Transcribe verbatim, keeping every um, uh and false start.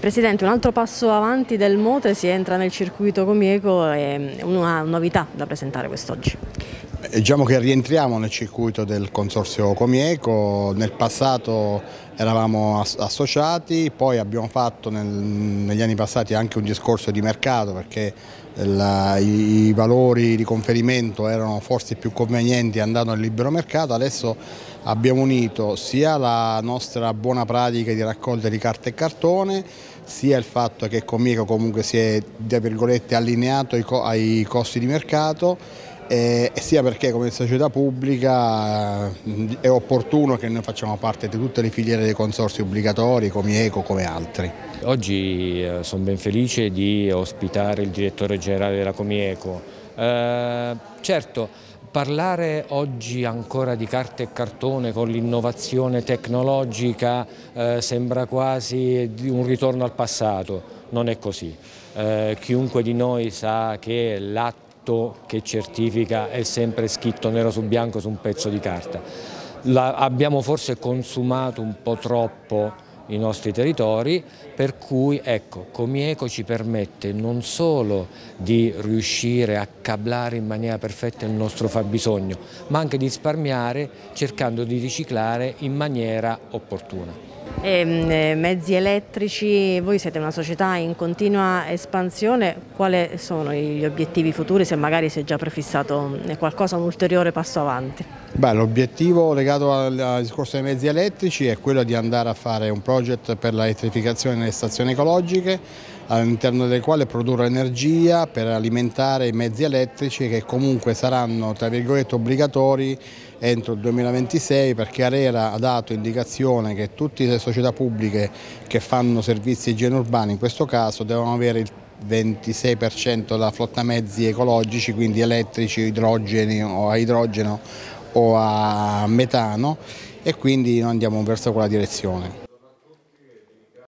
Presidente, un altro passo avanti del Motre, si entra nel circuito Comieco e una novità da presentare quest'oggi. Diciamo che rientriamo nel circuito del Consorzio Comieco. Nel passato eravamo associati, poi abbiamo fatto nel, negli anni passati anche un discorso di mercato, perché la, i, i valori di conferimento erano forse più convenienti andando nel libero mercato. Adesso abbiamo unito sia la nostra buona pratica di raccolta di carta e cartone, sia il fatto che Comieco comunque si è, tra virgolette, allineato ai, co ai costi di mercato, e sia perché come società pubblica è opportuno che noi facciamo parte di tutte le filiere dei consorzi obbligatori, Comieco come altri. Oggi eh, sono ben felice di ospitare il direttore generale della Comieco. Eh, certo, parlare oggi ancora di carta e cartone con l'innovazione tecnologica eh, sembra quasi un ritorno al passato, non è così. Eh, chiunque di noi sa che l'atto che certifica è sempre scritto nero su bianco su un pezzo di carta. La, abbiamo forse consumato un po' troppo i nostri territori, per cui ecco, Comieco ci permette non solo di riuscire a cablare in maniera perfetta il nostro fabbisogno, ma anche di risparmiare cercando di riciclare in maniera opportuna. E, mezzi elettrici, voi siete una società in continua espansione, quali sono gli obiettivi futuri, se magari si è già prefissato qualcosa, un ulteriore passo avanti? L'obiettivo legato al, al discorso dei mezzi elettrici è quello di andare a fare un progetto per l'elettrificazione delle stazioni ecologiche, all'interno del quale produrre energia per alimentare i mezzi elettrici che comunque saranno, tra virgolette, obbligatori entro il duemilaventisei, perché ARERA ha dato indicazione che tutte le società pubbliche che fanno servizi di igiene urbana in questo caso devono avere il ventisei per cento della flotta mezzi ecologici, quindi elettrici, idrogeni o a idrogeno o a metano, e quindi noi andiamo verso quella direzione.